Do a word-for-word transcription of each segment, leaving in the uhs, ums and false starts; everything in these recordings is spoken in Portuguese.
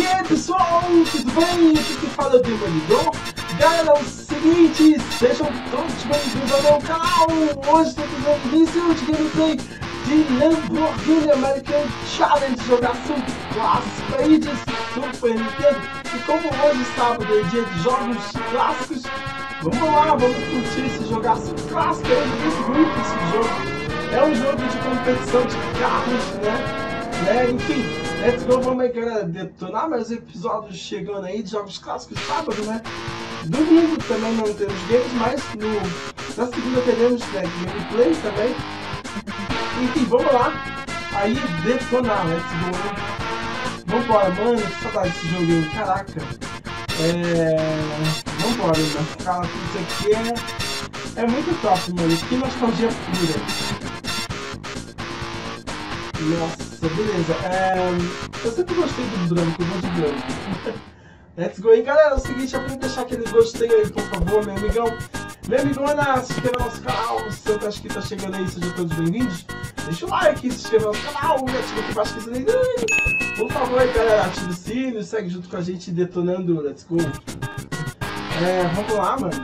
aí pessoal, tudo bem? Aqui quem fala é o Demolidor. Galera, é o seguinte, sejam todos bem-vindos ao meu canal. Hoje estou fazendo início de gameplay de Lamborghini American Challenge, jogaço clássico aí de Super Nintendo. E como hoje sábado é dia de jogos clássicos, vamos lá, vamos curtir esse jogaço clássico. Eu joguei muito esse jogo. É um jogo de competição de carros, né? né? Enfim, let's go, vamos aí, galera, detonar mais episódios chegando aí de jogos clássicos sábado, né? Domingo também não temos games, mas no, na segunda teremos, né, gameplay também. Enfim, vamos lá. Aí, detonar, let's go. Vambora, mano, que saudade desse joguinho, caraca. É... Vambora, mano. Cara, isso aqui é... É muito top, mano. Que nostalgia pura. Nossa, beleza. É... Eu sempre gostei do branco, eu vou de branco. Let's go aí, galera. É o seguinte, eu vou deixar aquele gostei aí, por favor, meu amigão. Meu amigona, se inscreva no nosso canal. Se você acha que tá chegando aí, sejam todos bem-vindos. Deixa o like, se inscreva no nosso canal, ativa aqui embaixo que isso aí. Por favor aí, galera, ative o sino, segue junto com a gente detonando. Let's go. É, vamos lá, mano.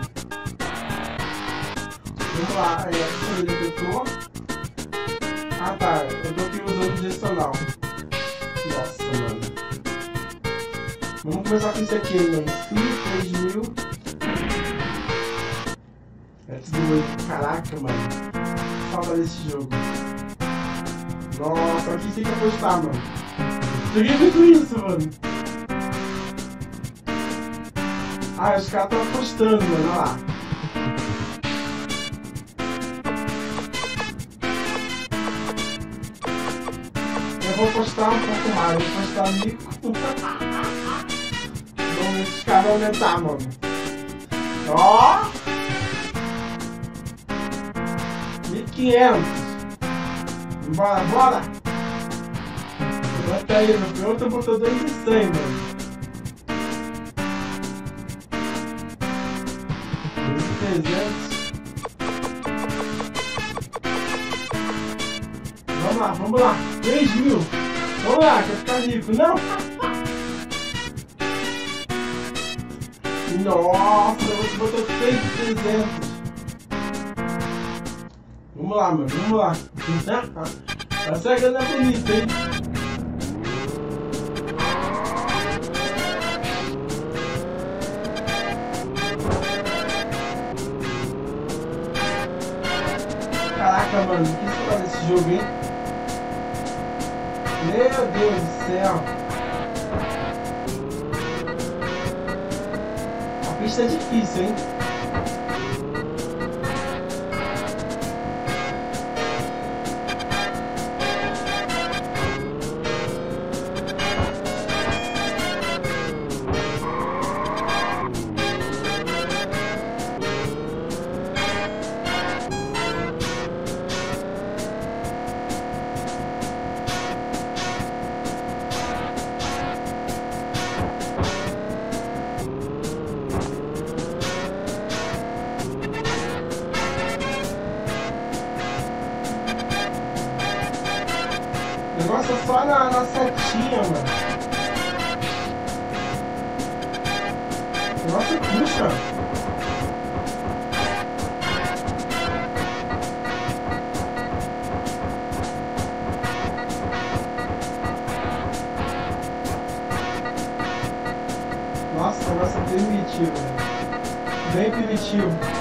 Vamos lá, é, ele detonou. Ah tá, eu tô aqui usando o direcional. Nossa, mano. Vamos começar com isso aqui, mano. três mil. Let's go. Caraca, mano. Falta desse jogo. Nossa, aqui tem que apostar, mano. Joguei muito isso, mano. Ah, os caras estão apostando, mano. Olha lá. Eu vou postar um pouco mais, vou postar mil. Vamos ver se os caras aumentar, mano. Ó! mil e quinhentos. Bora, bora! Bota aí, meu filho. Outro botou dois e cem, mano. dois e trezentos. Vamos lá, vamos lá. três mil. Vamos lá, quer ficar rico. Não! Nossa, você botou seis mil e trezentos. Vamos lá, mano. Vamos lá. Essa é a grana bonita, hein? Caraca, mano. Que história desse jogo, hein? Meu Deus do céu. A pista é difícil, hein? O negócio é só na, na setinha, mano. O negócio puxa. Nossa, o negócio é bem primitivo, velho. Bem primitivo.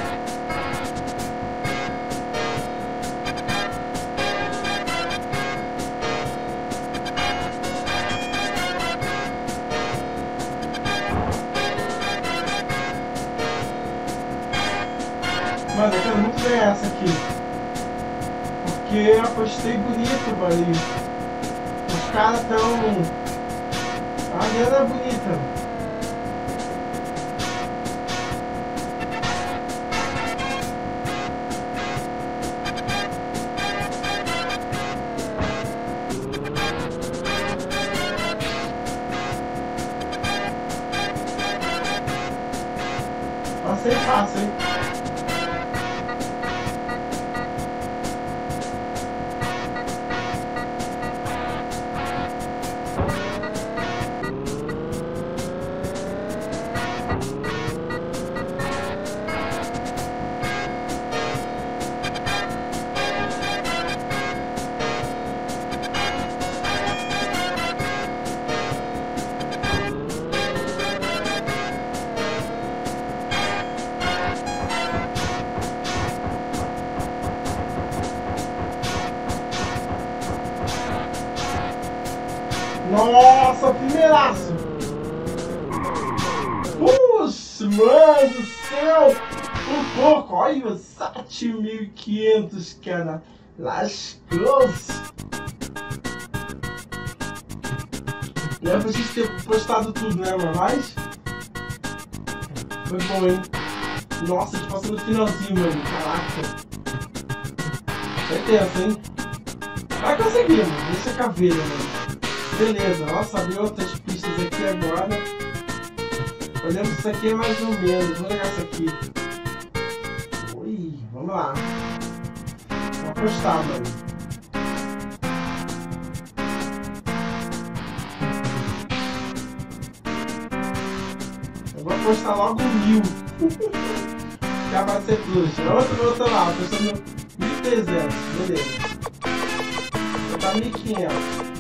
Mano, eu quero muito ganhar essa aqui. Porque eu apostei bonito, mano. Os caras tão... A grana é bonita. Passei fácil, hein? mano do céu! Um pouco, olha, sete mil e quinhentos, cara. Lascou-se! Não é pra gente ter postado tudo, né, mano? Mas foi bom, hein? Nossa, a gente passou no finalzinho, mano. Caraca. Foi tenso, hein? Vai conseguir, mano. Deixa a caveira, mano. Beleza. Nossa, abriu outras pistas aqui agora. Olhando isso aqui é mais ou menos. Vou jogar isso aqui. Ui, vamos lá. Vou apostar, mano. Eu vou apostar logo mil. Já vai ser trouxa. Outra, outra lá. Apostando mil e trezentos. Beleza. Vou botar mil e quinhentos.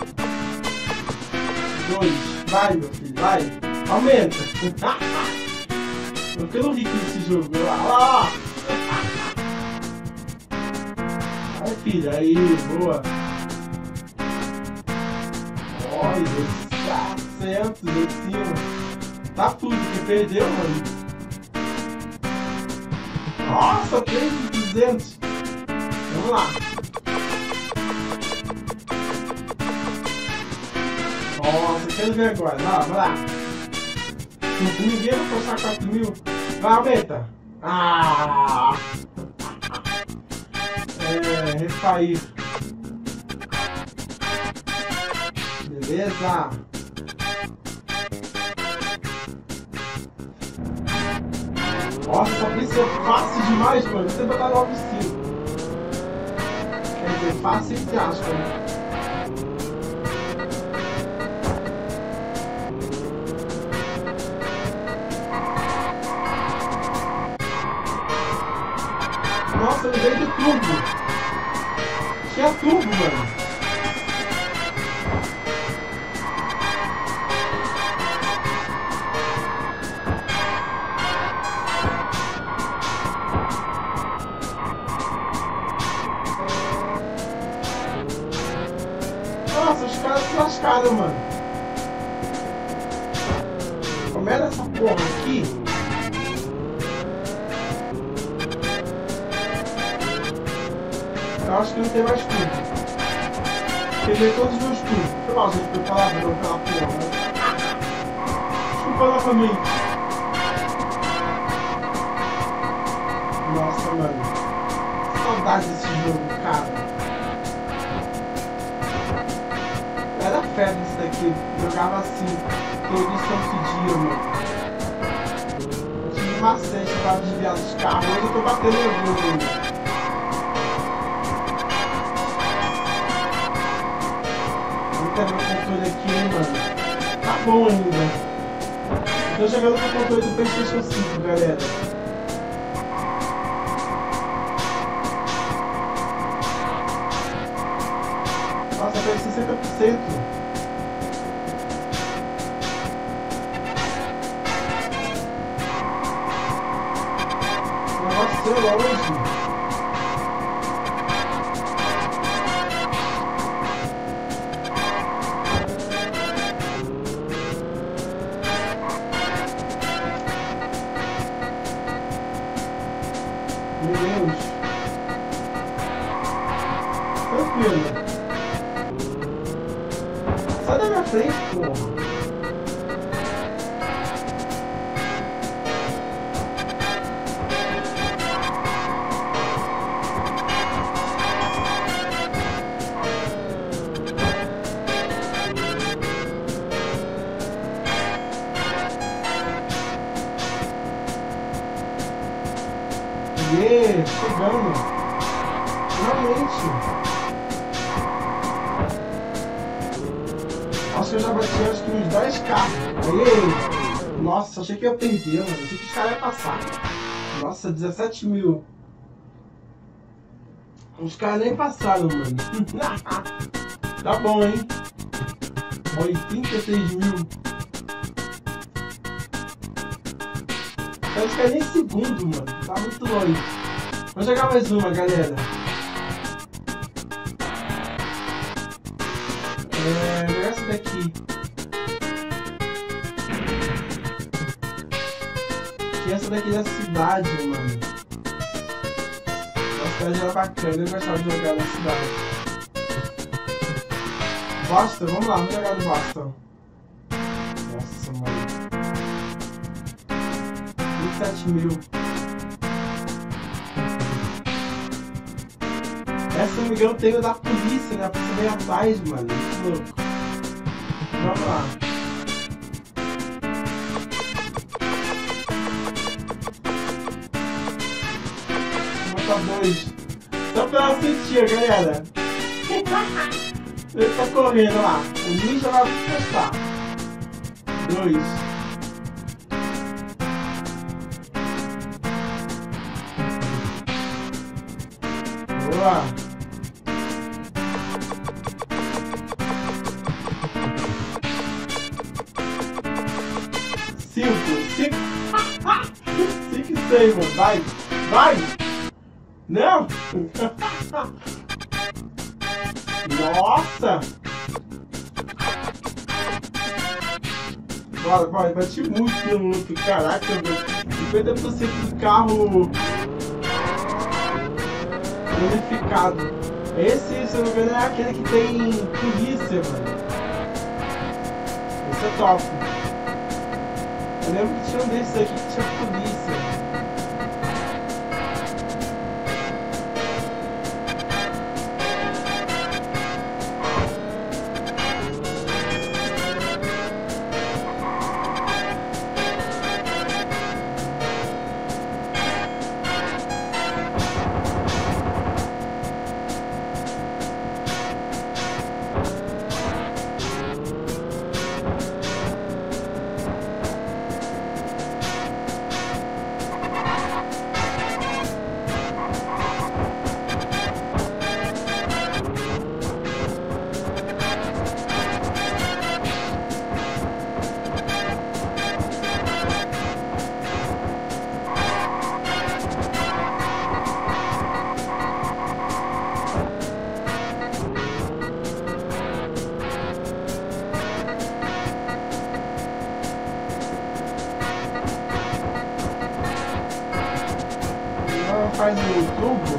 Dois. Vai, meu filho. Vai. Aumenta. Eu quero rico nesse jogo. Olha lá. Vai, filho. Aí. Boa. Olha. quatrocentos em cima. Tá tudo que perdeu, mano. Nossa, três mil e duzentos. Vamos lá. Nossa, quero ver agora. Lá, vai lá. Ninguém vai postar quatro mil. Vai, aumenta. Ah! É, refair. Beleza. Nossa, essa pista é fácil demais, mano. Você botar nove cinco. Quer dizer, fácil entre aspas, né? Nossa, eu dei de turbo. Tinha turbo, mano. Nossa, os caras se lascaram, mano. Começa essa porra aqui. Eu acho que não tem mais tudo. Peguei todos os meus tubos. Sei lá, gente, foi palavrão pela porra, né? Desculpa novamente. Nossa, mano. Saudade desse jogo, cara. Era febre isso daqui, jogava assim, todo santo dia, mano. Eu tive macete pra desviar dos carros, hoje eu tô batendo nervoso ainda. Vou pegar o controle aqui, hein, mano. Tá bom ainda. Eu tô jogando com o controle do PlayStation cinco, galera. Nossa, pega sessenta por cento. O negócio seu longe. Meu Deus. Tranquilo. Sai da minha frente, porra. Aê, chegando. Finalmente. Acho que eu já bati acho que uns dez carros. Aê! Nossa, achei que eu ia perder, mano. Achei que os caras iam passar. Nossa, dezessete mil. Os caras nem passaram, mano. Tá bom, hein? oitenta e seis mil. Eu acho que é nem segundo, mano. Tá muito longe. Vou jogar mais uma, galera. É, jogar essa daqui. que essa daqui da cidade, mano. A cidade era bacana, eu gostava de jogar na cidade. Boston, vamos lá, vamos jogar no Boston. Nossa, mano. vinte e sete mil. Essa, se não me engano, tem o da polícia, né? A polícia vem atrás, mano. Que louco. Vamos lá. Dois. Só pra assistir, galera. Ele tá correndo lá. O ninja vai postar. Dois. Boa. Cinco. Cinco. Cinco e seis, mano. Vai. Vai. Não! Nossa! Bora, bora, bati muito no outro. Caraca, cinquenta por cento do carro danificado. Esse, se eu não me engano, é aquele que tem polícia, mano. Esse é top. Eu lembro que tinha um desses aqui que tinha polícia. Faz o tubo.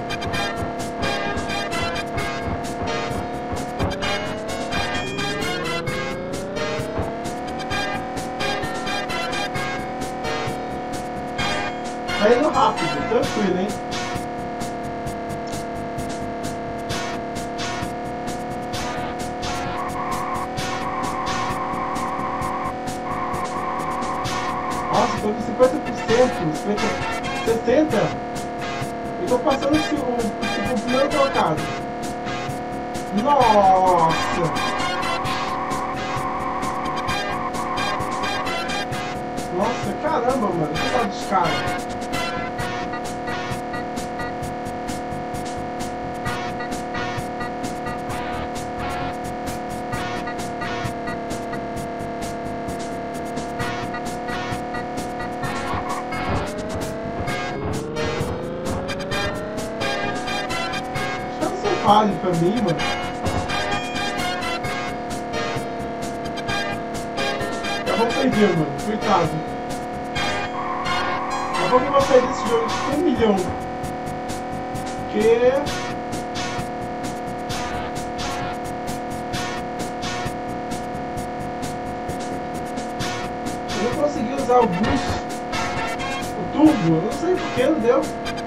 Tá indo rápido, tranquilo, hein? Nossa, tô com cinquenta por cento, cinquenta, sessenta. Eu tô passando esse, o, o, o primeiro colocado. Nossa! Nossa, caramba, mano. Que tá dos caras? Fale pra mim, mano. Eu vou perder, mano. Coitado. Eu vou que eu vou sair desse jogo de um milhão. Porque... eu não consegui usar o boost. O turbo. Eu não sei porque não deu.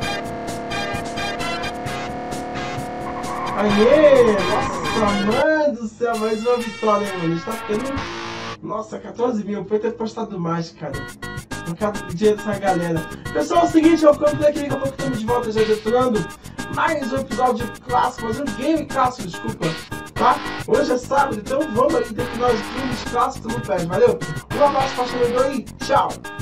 Aê! Nossa, mãe do céu, mais uma vitória, mano. A gente tá ficando... Nossa, quatorze mil. Eu podia ter postado mais, cara. Por causa do dinheiro dessa galera. Pessoal, é o seguinte, eu compro daqui, daqui a pouco estamos de volta já detonando mais um episódio clássico, mais um game clássico, desculpa, tá? Hoje é sábado, então vamos ali detonar os games clássicos no pé, valeu? Um abraço, pastor e tchau!